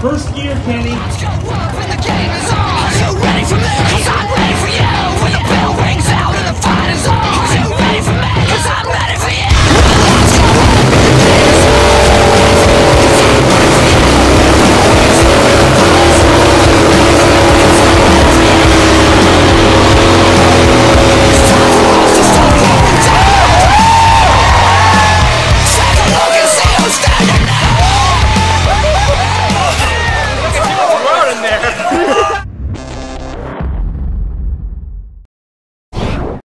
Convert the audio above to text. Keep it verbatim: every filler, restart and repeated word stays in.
First gear, Kenny. The game is on. You ready for this?